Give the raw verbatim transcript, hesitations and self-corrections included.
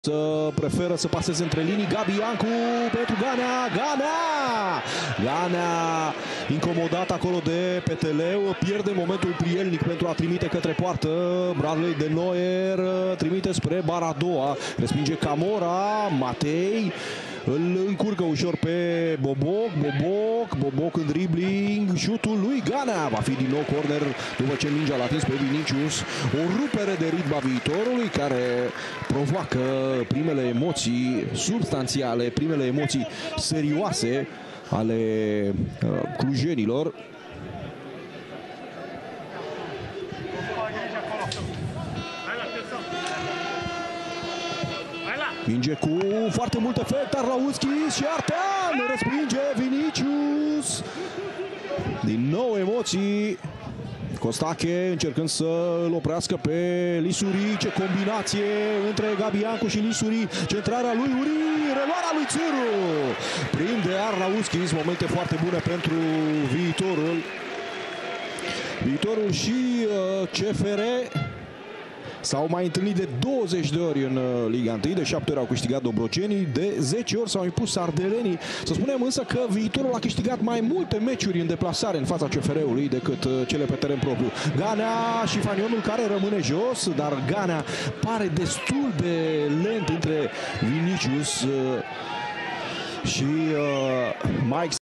Să preferă să paseze între linii. Gabi Iancu pentru Ganea. Ganea! Ganea incomodat acolo de Peteleu. Pierde momentul prielnic pentru a trimite către poartă. Bradley de Neuer trimite spre bara a doua. Respinge Camora. Matei îl încurcă ușor pe Boboc. Boboc. Boboc în dribbling. Șutul lui Ganea. Va fi din nou corner după ce mingea l-a atins pe Vinicius. O rupere de ritm a Viitorului care provoacă primele emoții substanțiale, primele emoții serioase ale uh, clujenilor. Minge cu foarte mult efect Arlauskis și Artean respinge Vinicius. Din nou emoții. Costache încercând să-l oprească pe Lisuri. Ce combinație între Gabi Iancu și Lisuri. Centrarea lui Uri. Reluarea lui Țâru. Prinde Arlauskis. Momente foarte bune pentru Viitorul. Viitorul și uh, C F R s-au mai întâlnit de douăzeci de ori în Liga unu, de șapte ori au câștigat dobrocenii, de zece ori s-au impus ardelenii. Să spunem însă că Viitorul a câștigat mai multe meciuri în deplasare în fața C F R-ului decât cele pe teren propriu. Ganea și Fanionul care rămâne jos, dar Ganea pare destul de lent între Vinicius și uh, Mike.